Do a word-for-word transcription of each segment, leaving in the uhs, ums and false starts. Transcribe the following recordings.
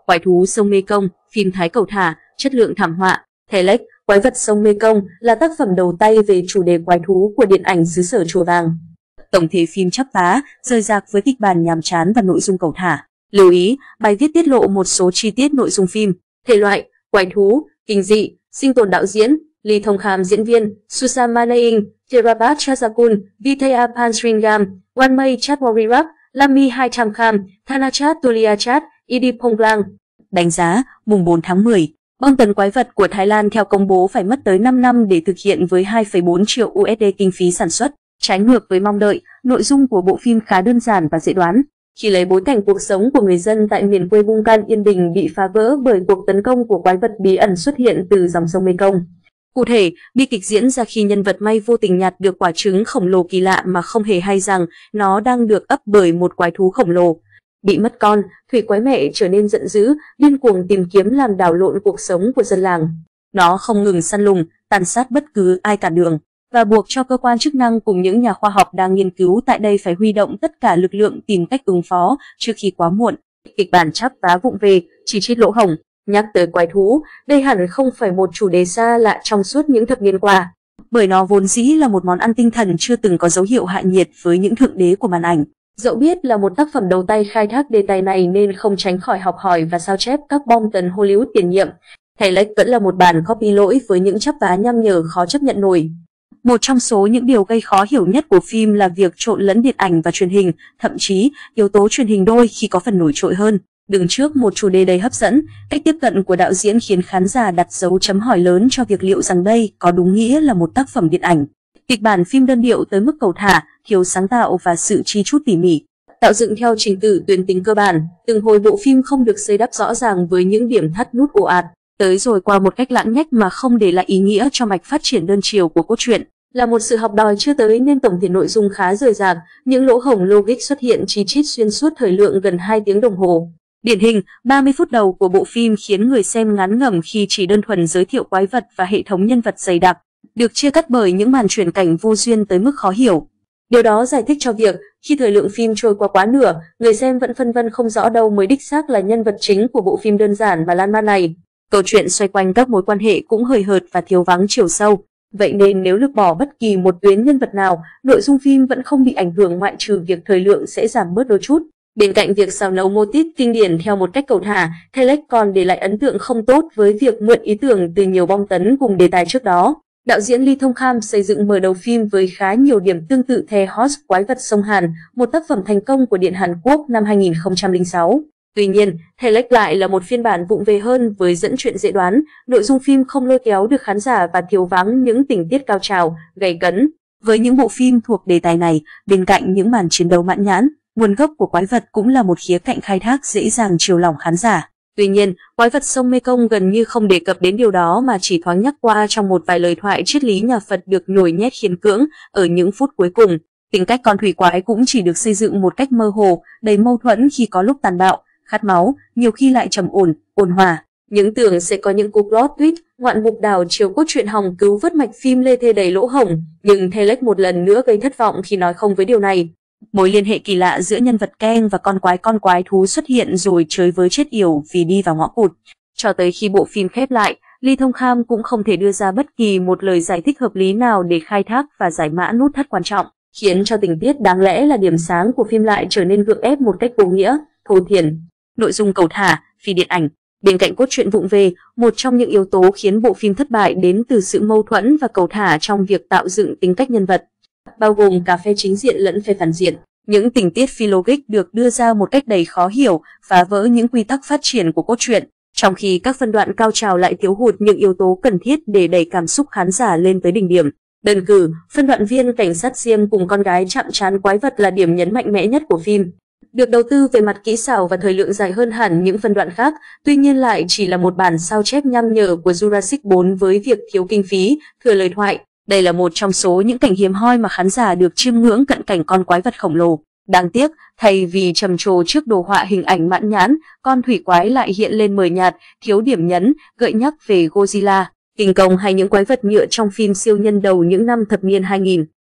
Quái thú sông Mekong, phim Thái cầu thả, chất lượng thảm họa. Thelex, Quái vật sông Mekong là tác phẩm đầu tay về chủ đề quái thú của điện ảnh xứ sở Chùa Vàng. Tổng thể phim chắp vá, rời rạc với kịch bản nhàm chán và nội dung cầu thả. Lưu ý, bài viết tiết lộ một số chi tiết nội dung phim. Thể loại, quái thú, kinh dị, sinh tồn. Đạo diễn, Lee Thong Kham. Diễn viên, Susama Naing, Therabat Chazakun, Vitaya Pansringam, Wanmei Chatwarirak, Lami Haitamkham, Thanachat Tuliachat, Idiponglang. Đánh giá, mùng bốn tháng mười, bom tấn quái vật của Thái Lan theo công bố phải mất tới năm năm để thực hiện với hai phẩy bốn triệu u ét đê kinh phí sản xuất. Trái ngược với mong đợi, nội dung của bộ phim khá đơn giản và dễ đoán. Khi lấy bối cảnh cuộc sống của người dân tại miền quê Bungkan Yên Bình bị phá vỡ bởi cuộc tấn công của quái vật bí ẩn xuất hiện từ dòng sông Mekong. Cụ thể, bi kịch diễn ra khi nhân vật May vô tình nhặt được quả trứng khổng lồ kỳ lạ mà không hề hay rằng nó đang được ấp bởi một quái thú khổng lồ. Bị mất con, thủy quái mẹ trở nên giận dữ, điên cuồng tìm kiếm làm đảo lộn cuộc sống của dân làng. Nó không ngừng săn lùng, tàn sát bất cứ ai cản đường, và buộc cho cơ quan chức năng cùng những nhà khoa học đang nghiên cứu tại đây phải huy động tất cả lực lượng tìm cách ứng phó trước khi quá muộn. Kịch bản chắp vá vụng về, chỉ trích lỗ hổng. Nhắc tới quái thú, đây hẳn không phải một chủ đề xa lạ trong suốt những thập niên qua, bởi nó vốn dĩ là một món ăn tinh thần chưa từng có dấu hiệu hạ nhiệt với những thượng đế của màn ảnh. Dẫu biết là một tác phẩm đầu tay khai thác đề tài này nên không tránh khỏi học hỏi và sao chép các bom tấn Hollywood tiền nhiệm, Thelex vẫn là một bản copy lỗi với những chắp vá nham nhở khó chấp nhận nổi. Một trong số những điều gây khó hiểu nhất của phim là việc trộn lẫn điện ảnh và truyền hình, thậm chí yếu tố truyền hình đôi khi có phần nổi trội hơn. Đứng trước một chủ đề đầy hấp dẫn, cách tiếp cận của đạo diễn khiến khán giả đặt dấu chấm hỏi lớn cho việc liệu rằng đây có đúng nghĩa là một tác phẩm điện ảnh. Kịch bản phim đơn điệu tới mức cầu thả, thiếu sáng tạo và sự chi chút tỉ mỉ. Tạo dựng theo trình tự tuyến tính cơ bản, từng hồi bộ phim không được xây đắp rõ ràng với những điểm thắt nút ồ ạt, tới rồi qua một cách lãng nhách mà không để lại ý nghĩa cho mạch phát triển đơn chiều của cốt truyện. Là một sự học đòi chưa tới nên tổng thể nội dung khá rời rạc, những lỗ hổng logic xuất hiện chi chít xuyên suốt thời lượng gần hai tiếng đồng hồ. Điển hình, ba mươi phút đầu của bộ phim khiến người xem ngán ngẩm khi chỉ đơn thuần giới thiệu quái vật và hệ thống nhân vật dày đặc, được chia cắt bởi những màn chuyển cảnh vô duyên tới mức khó hiểu. Điều đó giải thích cho việc, khi thời lượng phim trôi qua quá nửa, người xem vẫn phân vân không rõ đâu mới đích xác là nhân vật chính của bộ phim đơn giản và lan man này. Câu chuyện xoay quanh các mối quan hệ cũng hời hợt và thiếu vắng chiều sâu. Vậy nên nếu lược bỏ bất kỳ một tuyến nhân vật nào, nội dung phim vẫn không bị ảnh hưởng ngoại trừ việc thời lượng sẽ giảm bớt đôi chút. Bên cạnh việc xào nấu mô típ kinh điển theo một cách cầu thả, Thelex còn để lại ấn tượng không tốt với việc mượn ý tưởng từ nhiều bom tấn cùng đề tài trước đó. Đạo diễn Lee Thong Kham xây dựng mở đầu phim với khá nhiều điểm tương tự The Host, Quái vật sông Hàn, một tác phẩm thành công của điện Hàn Quốc năm hai nghìn không trăm lẻ sáu. Tuy nhiên, Thelex lại là một phiên bản vụng về hơn với dẫn chuyện dễ đoán, nội dung phim không lôi kéo được khán giả và thiếu vắng những tình tiết cao trào, gay cấn. Với những bộ phim thuộc đề tài này, bên cạnh những màn chiến đấu mãn nhãn, nguồn gốc của quái vật cũng là một khía cạnh khai thác dễ dàng chiều lòng khán giả. Tuy nhiên, Quái vật sông Mekong gần như không đề cập đến điều đó mà chỉ thoáng nhắc qua trong một vài lời thoại triết lý nhà Phật được nhồi nhét khiên cưỡng ở những phút cuối cùng. Tính cách con thủy quái cũng chỉ được xây dựng một cách mơ hồ, đầy mâu thuẫn, khi có lúc tàn bạo, khát máu, nhiều khi lại trầm ổn, ôn hòa. Những tưởng sẽ có những cú plot twist, ngoạn mục đảo chiều cốt truyện hòng cứu vớt mạch phim lê thê đầy lỗ hổng, nhưng Thelex một lần nữa gây thất vọng khi nói không với điều này. Mối liên hệ kỳ lạ giữa nhân vật Kang và con quái con quái thú xuất hiện rồi chơi với chết yểu vì đi vào ngõ cụt. Cho tới khi bộ phim khép lại, Lee Thong Kham cũng không thể đưa ra bất kỳ một lời giải thích hợp lý nào để khai thác và giải mã nút thắt quan trọng, khiến cho tình tiết đáng lẽ là điểm sáng của phim lại trở nên gượng ép một cách vô nghĩa, thô thiển. Nội dung cầu thả, phi điện ảnh. Bên cạnh cốt truyện vụng về, một trong những yếu tố khiến bộ phim thất bại đến từ sự mâu thuẫn và cầu thả trong việc tạo dựng tính cách nhân vật, bao gồm cả phe chính diện lẫn phe phản diện. Những tình tiết phi logic được đưa ra một cách đầy khó hiểu, phá vỡ những quy tắc phát triển của cốt truyện, trong khi các phân đoạn cao trào lại thiếu hụt những yếu tố cần thiết để đẩy cảm xúc khán giả lên tới đỉnh điểm. Đơn cử, phân đoạn viên cảnh sát Diêm cùng con gái chạm trán quái vật là điểm nhấn mạnh mẽ nhất của phim. Được đầu tư về mặt kỹ xảo và thời lượng dài hơn hẳn những phân đoạn khác, tuy nhiên lại chỉ là một bản sao chép nham nhở của Jurassic bốn với việc thiếu kinh phí, thừa lời thoại. Đây là một trong số những cảnh hiếm hoi mà khán giả được chiêm ngưỡng cận cảnh con quái vật khổng lồ. Đáng tiếc, thay vì trầm trồ trước đồ họa hình ảnh mãn nhãn, con thủy quái lại hiện lên mờ nhạt, thiếu điểm nhấn, gợi nhắc về Godzilla, King Kong hay những quái vật nhựa trong phim siêu nhân đầu những năm thập niên hai nghìn.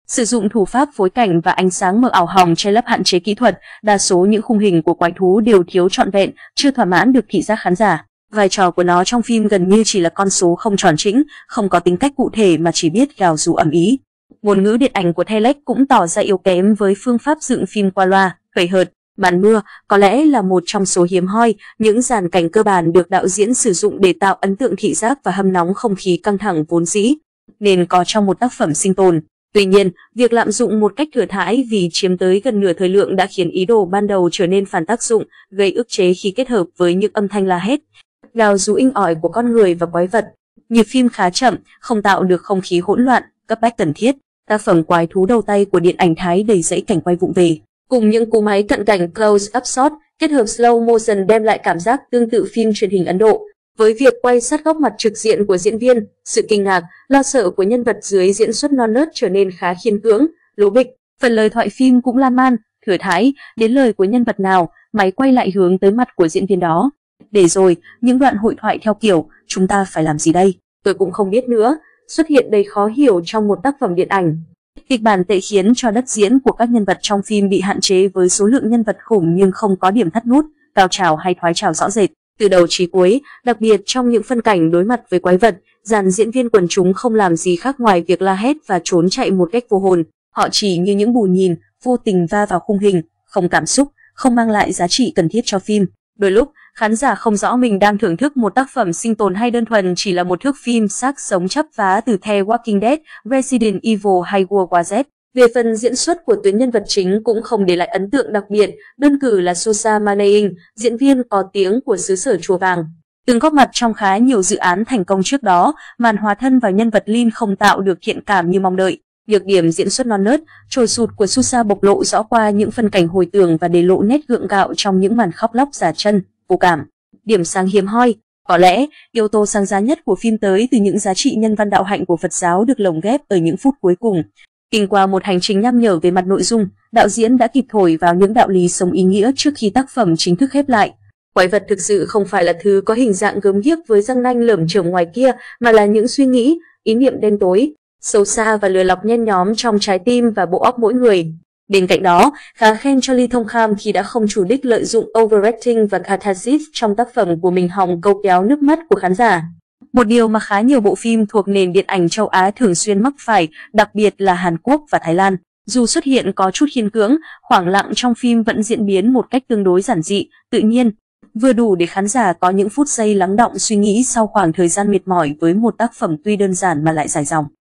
Sử dụng thủ pháp phối cảnh và ánh sáng mờ ảo hồng che lấp hạn chế kỹ thuật, đa số những khung hình của quái thú đều thiếu trọn vẹn, chưa thỏa mãn được thị giác khán giả. Vai trò của nó trong phim gần như chỉ là con số không tròn chỉnh, không có tính cách cụ thể mà chỉ biết gào rú ầm ĩ. Ngôn ngữ điện ảnh của Telex cũng tỏ ra yếu kém với phương pháp dựng phim qua loa, hời hợt. Màn mưa có lẽ là một trong số hiếm hoi những dàn cảnh cơ bản được đạo diễn sử dụng để tạo ấn tượng thị giác và hâm nóng không khí căng thẳng vốn dĩ, nên có trong một tác phẩm sinh tồn. Tuy nhiên, việc lạm dụng một cách thừa thãi vì chiếm tới gần nửa thời lượng đã khiến ý đồ ban đầu trở nên phản tác dụng, gây ức chế khi kết hợp với những âm thanh la hét, gào rú inh ỏi của con người và quái vật. Nhịp phim khá chậm, không tạo được không khí hỗn loạn, cấp bách cần thiết. Tác phẩm quái thú đầu tay của điện ảnh Thái đầy dẫy cảnh quay vụng về, cùng những cú máy cận cảnh close-up shot kết hợp slow motion đem lại cảm giác tương tự phim truyền hình Ấn Độ. Với việc quay sát góc mặt trực diện của diễn viên, sự kinh ngạc, lo sợ của nhân vật dưới diễn xuất non nớt trở nên khá khiên cưỡng, lố bịch. Phần lời thoại phim cũng lan man, thừa thãi, đến lời của nhân vật nào, máy quay lại hướng tới mặt của diễn viên đó. Để rồi, những đoạn hội thoại theo kiểu, chúng ta phải làm gì đây? Tôi cũng không biết nữa, xuất hiện đầy khó hiểu trong một tác phẩm điện ảnh. Kịch bản tệ khiến cho đất diễn của các nhân vật trong phim bị hạn chế với số lượng nhân vật khủng nhưng không có điểm thắt nút, cao trào hay thoái trào rõ rệt. Từ đầu chí cuối, đặc biệt trong những phân cảnh đối mặt với quái vật, dàn diễn viên quần chúng không làm gì khác ngoài việc la hét và trốn chạy một cách vô hồn. Họ chỉ như những bù nhìn, vô tình va vào khung hình, không cảm xúc, không mang lại giá trị cần thiết cho phim. Đôi lúc, khán giả không rõ mình đang thưởng thức một tác phẩm sinh tồn hay đơn thuần chỉ là một thước phim xác sống chắp vá từ The Walking Dead, Resident Evil hay World War Z. Về phần diễn xuất của tuyến nhân vật chính cũng không để lại ấn tượng đặc biệt, đơn cử là Sosa Maneing, diễn viên có tiếng của xứ sở Chùa Vàng. Từng góp mặt trong khá nhiều dự án thành công trước đó, màn hóa thân vào nhân vật Lin không tạo được thiện cảm như mong đợi. Nhược điểm diễn xuất non nớt, trồi sụt của Sosa bộc lộ rõ qua những phân cảnh hồi tưởng và để lộ nét gượng gạo trong những màn khóc lóc giả chân, vô cảm. Điểm sáng hiếm hoi, có lẽ yếu tố sáng giá nhất của phim tới từ những giá trị nhân văn đạo hạnh của Phật giáo được lồng ghép ở những phút cuối cùng. Kinh qua một hành trình nham nhở về mặt nội dung, đạo diễn đã kịp thổi vào những đạo lý sống ý nghĩa trước khi tác phẩm chính thức khép lại. Quái vật thực sự không phải là thứ có hình dạng gớm ghiếc với răng nanh lởm chởm ngoài kia, mà là những suy nghĩ, ý niệm đen tối, sâu xa và lừa lọc nhen nhóm trong trái tim và bộ óc mỗi người. Bên cạnh đó, khá khen cho Lee Thông Kham khi đã không chủ đích lợi dụng overacting và catharsis trong tác phẩm của mình hòng câu kéo nước mắt của khán giả. Một điều mà khá nhiều bộ phim thuộc nền điện ảnh châu Á thường xuyên mắc phải, đặc biệt là Hàn Quốc và Thái Lan. Dù xuất hiện có chút khiên cưỡng, khoảng lặng trong phim vẫn diễn biến một cách tương đối giản dị, tự nhiên, vừa đủ để khán giả có những phút giây lắng đọng suy nghĩ sau khoảng thời gian mệt mỏi với một tác phẩm tuy đơn giản mà lại dài dòng.